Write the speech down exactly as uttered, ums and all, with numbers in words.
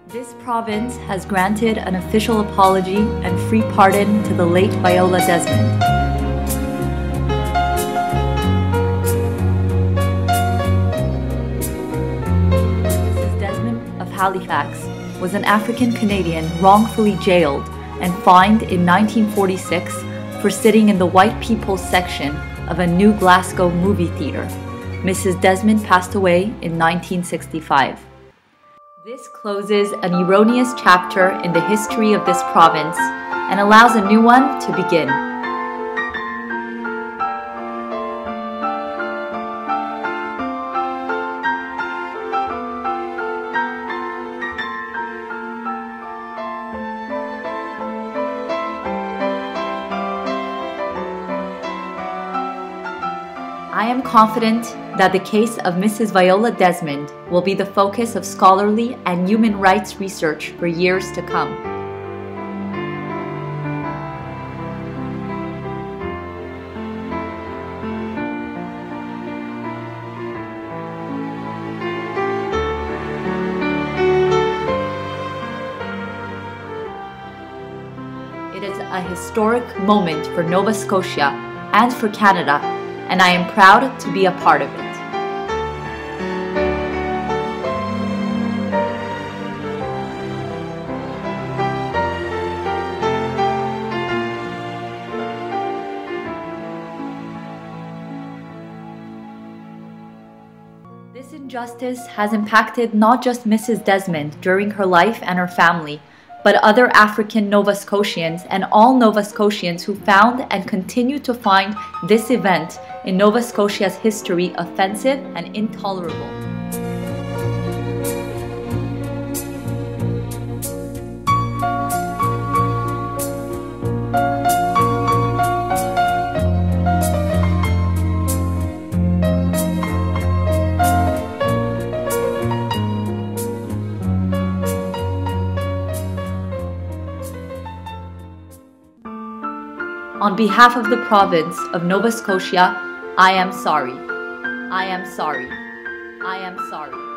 This province has granted an official apology and free pardon to the late Viola Desmond. Missus Desmond of Halifax was an African Canadian wrongfully jailed and fined in nineteen forty-six for sitting in the white people's section of a New Glasgow movie theater. Missus Desmond passed away in nineteen sixty-five. This closes an erroneous chapter in the history of this province and allows a new one to begin. I am confident that the case of Missus Viola Desmond will be the focus of scholarly and human rights research for years to come. It is a historic moment for Nova Scotia and for Canada, and I am proud to be a part of it. This injustice has impacted not just Missus Desmond during her life and her family, but other African Nova Scotians and all Nova Scotians who found and continue to find this event in Nova Scotia's history offensive and intolerable. On behalf of the province of Nova Scotia, I am sorry. I am sorry. I am sorry.